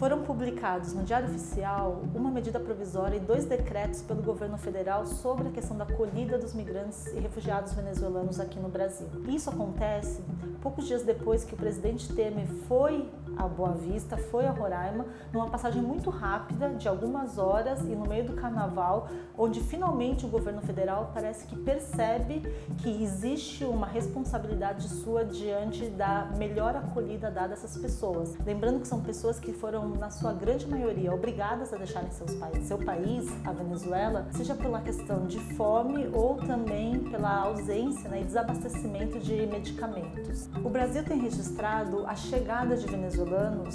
Foram publicados no Diário Oficial uma medida provisória e 2 decretos pelo governo federal sobre a questão da acolhida dos migrantes e refugiados venezuelanos aqui no Brasil. Isso acontece poucos dias depois que o presidente Temer foi a Boa Vista, foi a Roraima, numa passagem muito rápida, de algumas horas e no meio do carnaval, onde finalmente o governo federal parece que percebe que existe uma responsabilidade sua diante da melhor acolhida dada a essas pessoas. Lembrando que são pessoas que foram, na sua grande maioria, obrigadas a deixarem seu país, a Venezuela, seja pela questão de fome ou também pela ausência e desabastecimento de medicamentos. O Brasil tem registrado a chegada de venezuelanos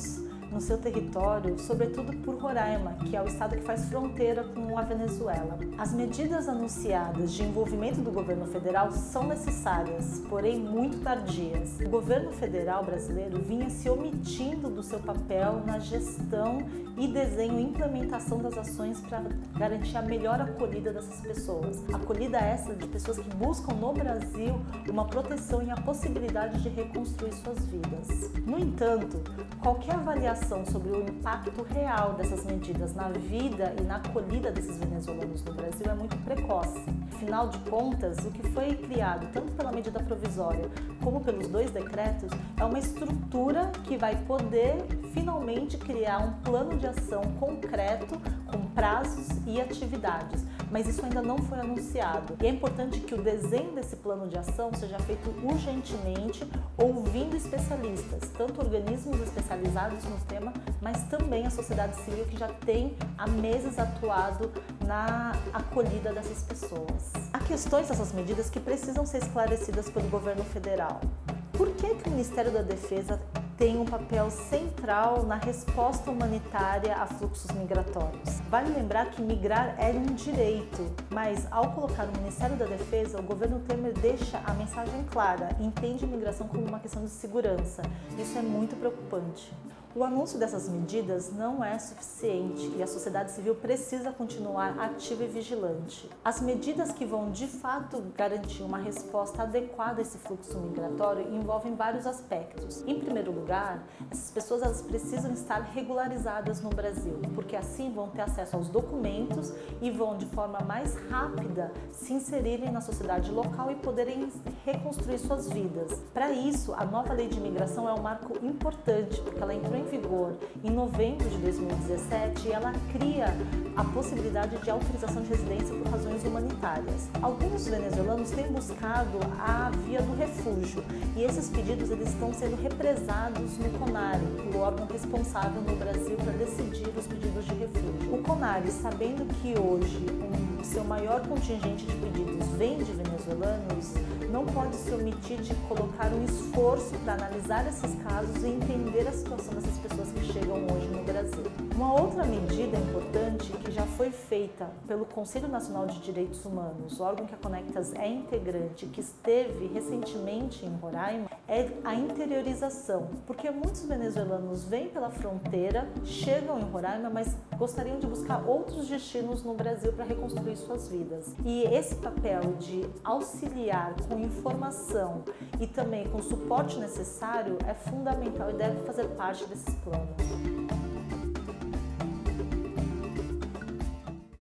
no seu território, sobretudo por Roraima, que é o estado que faz fronteira com a Venezuela. As medidas anunciadas de envolvimento do governo federal são necessárias, porém muito tardias. O governo federal brasileiro vinha se omitindo do seu papel na gestão e desenho e implementação das ações para garantir a melhor acolhida dessas pessoas. Acolhida essa de pessoas que buscam no Brasil uma proteção e a possibilidade de reconstruir suas vidas. No entanto, qualquer avaliação sobre o impacto real dessas medidas na vida e na acolhida desses venezuelanos no Brasil é muito precoce. Afinal de contas, o que foi criado tanto pela medida provisória como pelos 2 decretos é uma estrutura que vai poder finalmente criar um plano de ação concreto com prazos e atividades, mas isso ainda não foi anunciado. E é importante que o desenho desse plano de ação seja feito urgentemente, ouvindo especialistas, tanto organismos especializados no tema, mas também a sociedade civil que já tem há meses atuado na acolhida dessas pessoas. Há questões dessas medidas que precisam ser esclarecidas pelo governo federal. Por que o Ministério da Defesa tem um papel central na resposta humanitária a fluxos migratórios? Vale lembrar que migrar é um direito, mas ao colocar o Ministério da Defesa, o governo Temer deixa a mensagem clara, entende a migração como uma questão de segurança. Isso é muito preocupante. O anúncio dessas medidas não é suficiente e a sociedade civil precisa continuar ativa e vigilante. As medidas que vão de fato garantir uma resposta adequada a esse fluxo migratório envolvem vários aspectos. Em primeiro lugar, essas pessoas precisam estar regularizadas no Brasil, porque assim vão ter acesso aos documentos e vão de forma mais rápida se inserirem na sociedade local e poderem reconstruir suas vidas. Para isso, a nova lei de imigração é um marco importante, porque ela entrou em vigor em novembro de 2017 e ela cria a possibilidade de autorização de residência por razões humanitárias. Alguns venezuelanos têm buscado a via do refúgio e esses pedidos eles estão sendo represados no CONARE, o órgão responsável no Brasil para decidir os pedidos de refúgio. O CONARE, sabendo que hoje o seu maior contingente de pedidos vem de venezuelanos, não pode se omitir de colocar um esforço para analisar esses casos e entender a situação dessas pessoas que chegam hoje no Brasil. Uma outra medida importante que já foi feita pelo Conselho Nacional de Direitos Humanos, o órgão que a Conectas é integrante, que esteve recentemente em Roraima, é a interiorização, porque muitos venezuelanos vêm pela fronteira, chegam em Roraima, mas gostariam de buscar outros destinos no Brasil para reconstruir suas vidas. E esse papel de auxiliar com informação e também com o suporte necessário é fundamental e deve fazer parte desses planos.